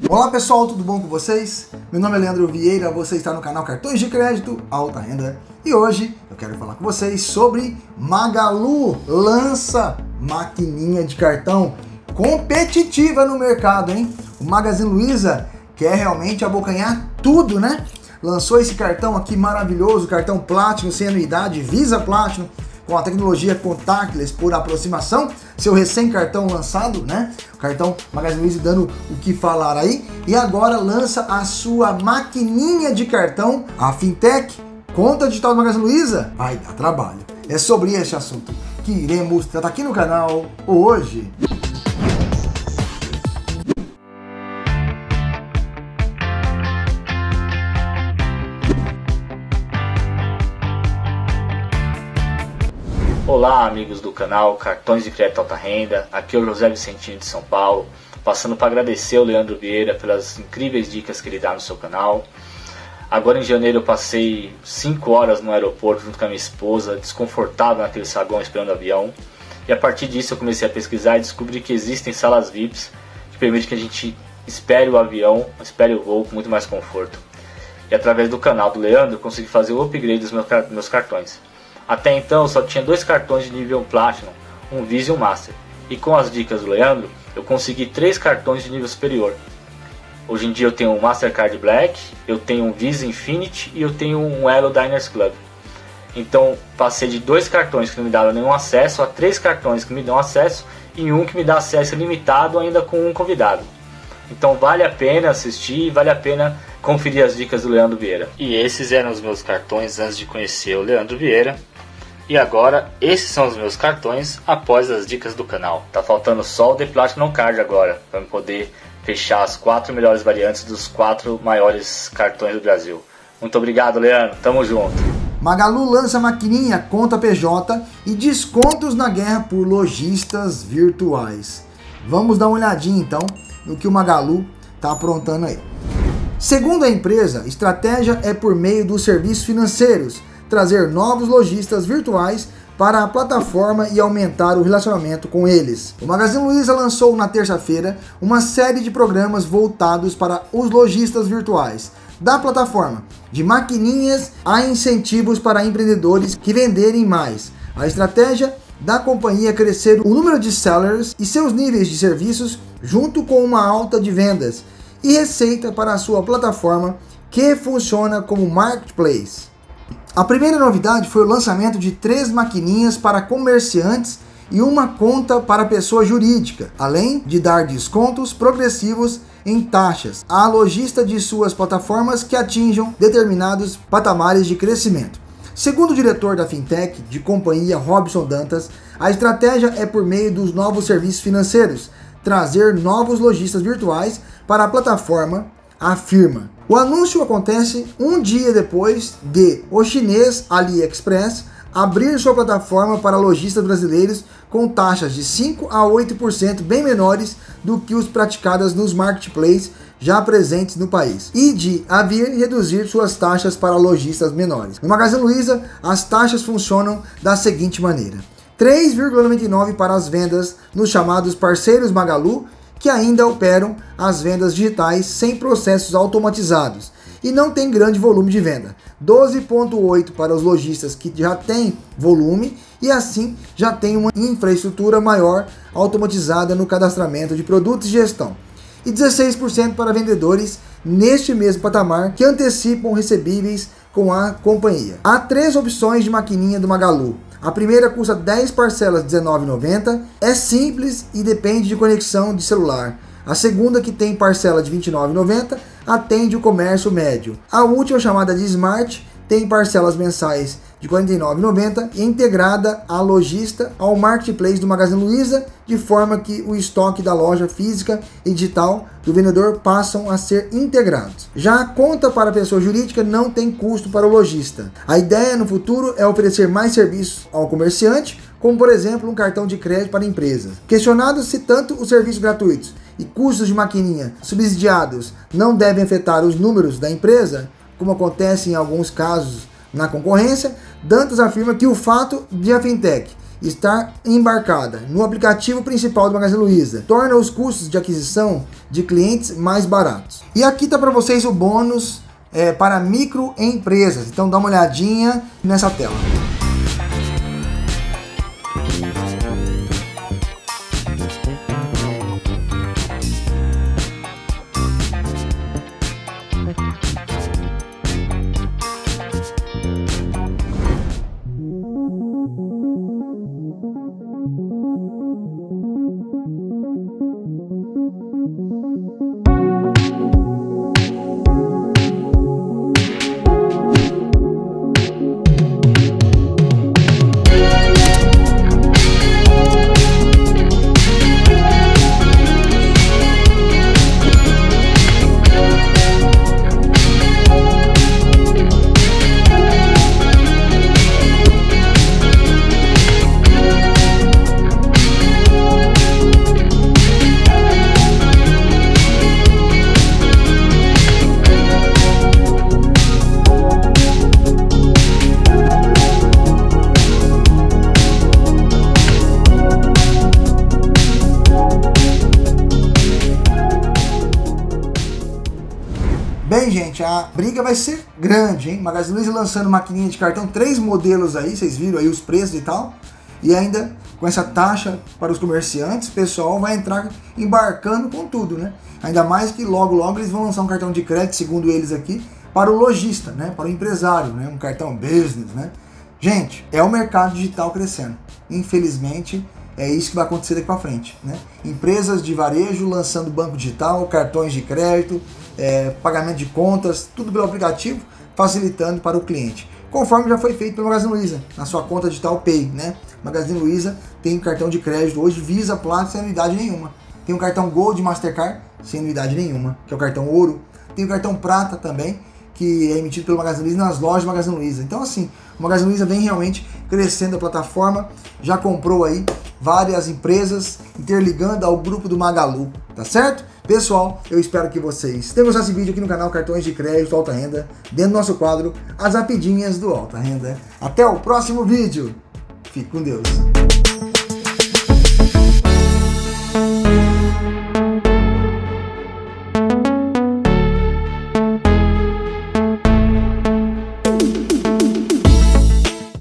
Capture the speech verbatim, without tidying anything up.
Olá pessoal, tudo bom com vocês? Meu nome é Leandro Vieira, você está no canal Cartões de Crédito Alta Renda e hoje eu quero falar com vocês sobre Magalu lança maquininha de cartão competitiva no mercado, hein? O Magazine Luiza quer realmente abocanhar tudo, né? Lançou esse cartão aqui maravilhoso, cartão Platinum sem anuidade, Visa Platinum, com a tecnologia contactless por aproximação, seu recém-cartão lançado, né? O cartão Magazine Luiza dando o que falar aí. E agora lança a sua maquininha de cartão, a Fintech, conta digital do Magazine Luiza. Vai dar trabalho. É sobre esse assunto que iremos tratar aqui no canal hoje. Olá amigos do canal Cartões de Crédito Alta Renda, aqui é o José Vicentino de São Paulo, passando para agradecer ao Leandro Vieira pelas incríveis dicas que ele dá no seu canal. Agora em janeiro eu passei cinco horas no aeroporto junto com a minha esposa, desconfortável naquele saguão esperando o avião, e a partir disso eu comecei a pesquisar e descobri que existem salas V I Ps que permitem que a gente espere o avião, espere o voo com muito mais conforto. E através do canal do Leandro eu consegui fazer o upgrade dos meus cartões. Até então eu só tinha dois cartões de nível Platinum, um Visa e um Master, e com as dicas do Leandro eu consegui três cartões de nível superior. Hoje em dia eu tenho um Mastercard Black, eu tenho um Visa Infinity e eu tenho um Elo Diners Club. Então passei de dois cartões que não me davam nenhum acesso a três cartões que me dão acesso e um que me dá acesso limitado ainda com um convidado. Então vale a pena assistir, vale a pena conferir as dicas do Leandro Vieira. E esses eram os meus cartões antes de conhecer o Leandro Vieira. E agora, esses são os meus cartões após as dicas do canal. Tá faltando só o The Platinum Card agora, para eu poder fechar as quatro melhores variantes dos quatro maiores cartões do Brasil. Muito obrigado, Leandro. Tamo junto. Magalu lança maquininha, conta P J e descontos na guerra por lojistas virtuais. Vamos dar uma olhadinha então no que o Magalu tá aprontando aí. Segundo a empresa, estratégia é por meio dos serviços financeiros, trazer novos lojistas virtuais para a plataforma e aumentar o relacionamento com eles. O Magazine Luiza lançou na terça-feira uma série de programas voltados para os lojistas virtuais da plataforma, de maquininhas a incentivos para empreendedores que venderem mais. A estratégia da companhia é crescer o número de sellers e seus níveis de serviços junto com uma alta de vendas e receita para a sua plataforma que funciona como marketplace. A primeira novidade foi o lançamento de três maquininhas para comerciantes e uma conta para pessoa jurídica, além de dar descontos progressivos em taxas à lojista de suas plataformas que atinjam determinados patamares de crescimento. Segundo o diretor da Fintech de companhia, Robson Dantas, a estratégia é por meio dos novos serviços financeiros, trazer novos lojistas virtuais para a plataforma, afirma. O anúncio acontece um dia depois de o chinês AliExpress abrir sua plataforma para lojistas brasileiros com taxas de cinco a oito por cento bem menores do que os praticadas nos marketplaces já presentes no país, e de a vir reduzir suas taxas para lojistas menores. No Magazine Luiza, as taxas funcionam da seguinte maneira: três vírgula noventa e nove para as vendas nos chamados parceiros Magalu, que ainda operam as vendas digitais sem processos automatizados e não tem grande volume de venda. doze vírgula oito para os lojistas que já têm volume e assim já tem uma infraestrutura maior automatizada no cadastramento de produtos e gestão. E dezesseis por cento para vendedores neste mesmo patamar que antecipam recebíveis com a companhia. Há três opções de maquininha do Magalu. A primeira custa dez parcelas dezenove reais e noventa centavos, é simples e depende de conexão de celular. A segunda, que tem parcela de vinte e nove reais e noventa centavos, atende o comércio médio. A última, chamada de Smart, tem parcelas mensais de quarenta e nove reais e noventa centavos e integrada à lojista ao marketplace do Magazine Luiza, de forma que o estoque da loja física e digital do vendedor passam a ser integrados. Já a conta para a pessoa jurídica não tem custo para o lojista. A ideia no futuro é oferecer mais serviços ao comerciante, como por exemplo um cartão de crédito para empresas. Questionado se tanto os serviços gratuitos e custos de maquininha subsidiados não devem afetar os números da empresa, como acontece em alguns casos na concorrência, Dantas afirma que o fato de a Fintech estar embarcada no aplicativo principal do Magazine Luiza torna os custos de aquisição de clientes mais baratos. E aqui tá para vocês o bônus é, para microempresas. Então dá uma olhadinha nessa tela. Bem, gente, a briga vai ser grande, hein? Magazine Luiza lançando maquininha de cartão, três modelos aí, vocês viram aí os preços e tal. E ainda com essa taxa para os comerciantes, o pessoal vai entrar embarcando com tudo, né? Ainda mais que logo, logo eles vão lançar um cartão de crédito, segundo eles aqui, para o lojista, né? Para o empresário, né? Um cartão business, né? Gente, é o mercado digital crescendo. Infelizmente, é isso que vai acontecer daqui para frente, né? Empresas de varejo lançando banco digital, cartões de crédito, é, pagamento de contas, tudo pelo aplicativo, facilitando para o cliente. Conforme já foi feito pelo Magazine Luiza, na sua conta digital Pay, né? Magazine Luiza tem um cartão de crédito hoje, Visa, Platinum, sem anuidade nenhuma. Tem um cartão Gold Mastercard, sem anuidade nenhuma, que é o cartão Ouro. Tem o cartão Prata também, que é emitido pelo Magazine Luiza nas lojas do Magazine Luiza. Então assim, o Magazine Luiza vem realmente crescendo a plataforma, já comprou aí várias empresas, interligando ao grupo do Magalu, tá certo? Pessoal, eu espero que vocês tenham gostado desse vídeo aqui no canal Cartões de Crédito Alta Renda, dentro do nosso quadro As Rapidinhas do Alta Renda. Até o próximo vídeo, fique com Deus!